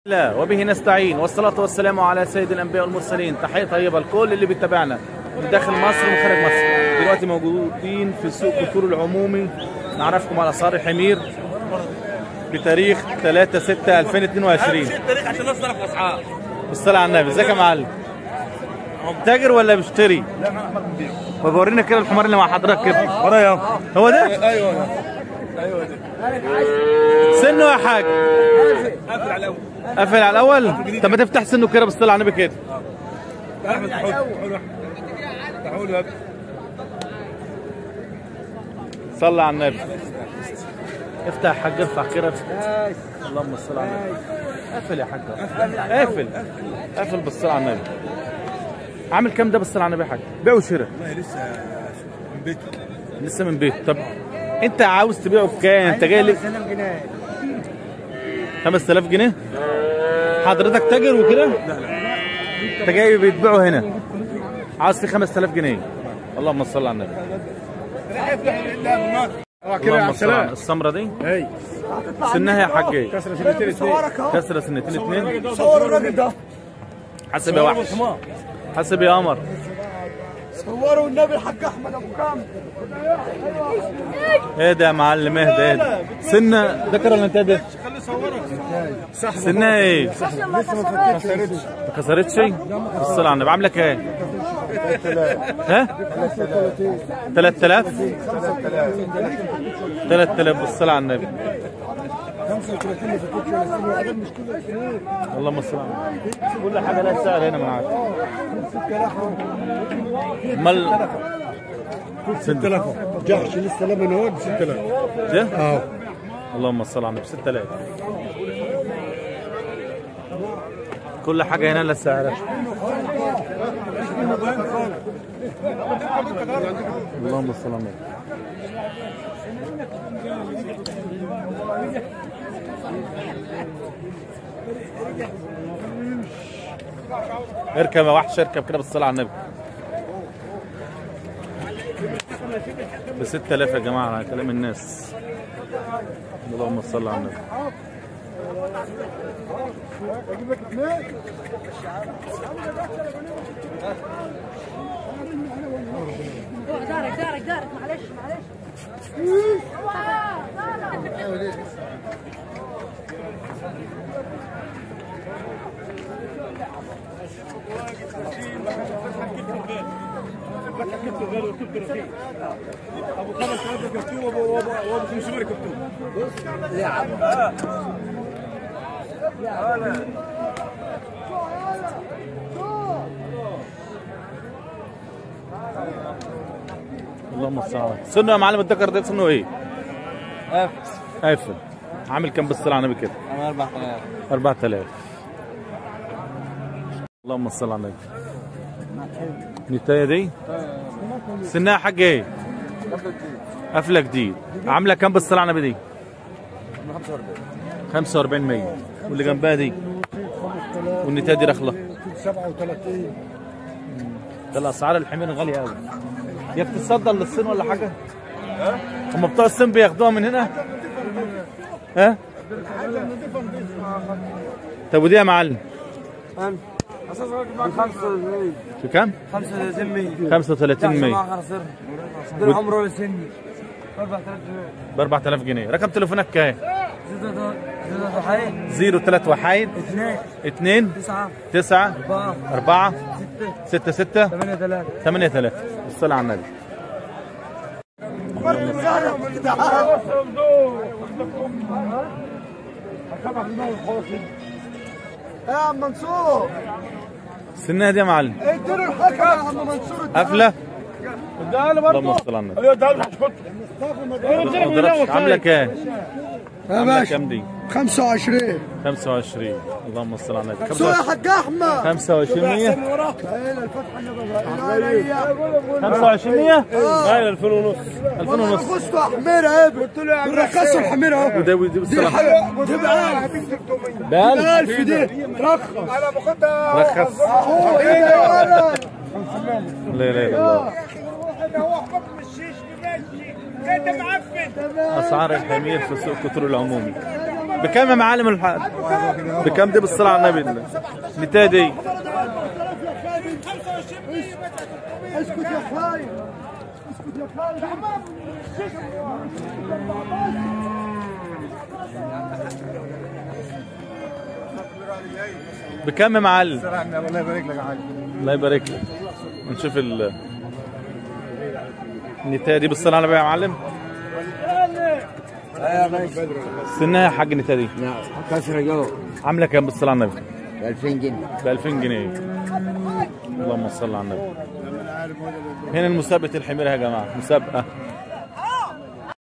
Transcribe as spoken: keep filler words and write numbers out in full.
لا وبه نستعين والصلاة والسلام على سيد الأنبياء والمرسلين. تحية طيبة لكل اللي بيتابعنا من داخل مصر ومن خارج مصر. دلوقتي موجودين في سوق كتور العمومي، نعرفكم على أسعار الحمير بتاريخ ثلاثة ستة ألفين واثنين وعشرين. التاريخ عشان نص نعرف الأسعار. بالصلاة على النبي. ازيك يا معلم؟ تاجر ولا بشتري؟ لا احنا بنبيع. طب ورينا كده الحمار اللي مع حضرتك كده. ورايا هو ده؟ ايوه ايوه ده. سنه يا حاج؟ قافل على الاول. قافل على الأول؟ طب ما تفتح سنه كده بالصلاة على النبي كده. احمد تحول تحول يا ابني. صلى على النبي. افتح يا حاج، ارفع كده. اللهم صل على النبي. قافل يا حاج. قافل قافل بالصلاة على النبي. عامل كام ده بالصلاة على النبي يا حاج؟ بيع وشراء. والله لسه من بيته. لسه من بيته. طب انت عاوز تبيعه بكام؟ انت جاي لي خمسة آلاف جنيه. حضرتك تاجر وكده؟ لا لا انت جاي بتبيعه هنا عاوز فيه خمسة آلاف جنيه. اللهم صل على النبي. اللهم صل على السمره دي. اي سنها يا حاج ايه؟ كسره سنتين اثنين. كسره سنتين اثنين. صور الراجل ده. حسب يا وحش. حسب يا قمر. صوروا النبي الحاج احمد ابو كامل. ايه ده يا معلم؟ ايه ده؟ ايه ده؟ سنه ذكر ولا انت ده؟ خليه يصورك. صح. سنها ايه؟ لسه ما كسرتش. ما كسرتش؟ بالصلاة على النبي. عامله كام؟ ها؟ ثلاثة آلاف. ثلاثة آلاف بالصلاة على النبي. اللهم صل على النبي. كل حاجه لها سعر هنا من عارف. امال ستة آلاف جحش لسه لبن اهو ب ستة آلاف. ده؟ اه اللهم صل على النبي. ستة آلاف. كل حاجه هنا لها سعر. اللهم صل على النبي. اركب يا وحش، اركب كده بالصلاة على النبي. ب ستة آلاف يا جماعة على كلام الناس. اللهم صل على النبي. دارك دارك دارك معلش معلش. ابو خمس آلاف كفتوه وابو خمسمية كفتوه. يا عم اللهم صل على النبي. سنه يا معلم الذكر ده سنه ايه؟ قافل. قافل. عامل كام بالصلاة على النبي كده؟ عامل أربعة آلاف. أربعة آلاف. اللهم صل على النبي. النتايه دي سنها يا حاج ايه؟ قافله جديد. عامله كام بالصلاة على النبي دي؟ خمسة وأربعين. خمسة وأربعين مية. واللي جنبها دي؟ والنتايه دي رخله. سبعة وثلاثين. ده الاسعار الحمير غاليه قوي. هي بتتصدر للصين ولا حاجه؟ هم بتوع الصين بياخدوها من هنا؟ ها؟ طب ودي يا معلم؟ في كام؟ خمسة وثلاثين مية. خمسة وثلاثين مية. ده عمره لسني ب أربعة آلاف جنيه. رقم تليفونك كام؟ زيرو ثلاثة وحيد اثنين اثنين تسعة تسعة أربعة أربعة ستة ستة ستة ثمانية ثلاثة. ثمانية ثلاثة. الصلاة على النبي. يا عم منصور سنها دي يا معلم؟ اديله الحكم يا عم منصور. قافله. اديها برضه. اللهم صل على النبي. ايوه اديها له. عامله كام؟ يا عامله باشا كام دي؟ خمسة وعشرين. خمسة وعشرين. اللهم صل على النبي. سوق يا حاج احمد. خمسة وعشرين مية. الفتحه النبويه. خمسة وعشرين مية؟ ايوه ألفين ونص. ألفين ونص. بصوا حميره اهي. قلت له يا رخصوا الحميره اهو. وده ودي دي بالصلاة. حاجه دي بقى بألف. ألف دي رخص. انا باخدها رخص. اهو ايه ده ولا لا اله الا الله. هو حكم الشيش بمشي. انت معفن. اسعار الحمير في سوق كتور العمومي بكام يا معلم الحق؟ بكام دي بالصلاة على النبي؟ النتاية دي اسكت يا خايف اسكت يا خايف بكام يا معلم؟ الله يبارك لك يا حاج. الله يبارك لك. نشوف ال النتاية دي بالصلاة على النبي يا معلم. سنها يا حاج النتاية دي؟ نعم كسر جو عاملة كام بالصلاة على النبي؟ ب ألفين جنيه. ب ألفين جنيه. اللهم صل على النبي. هنا المسابقة الحميرة يا جماعة، مسابقة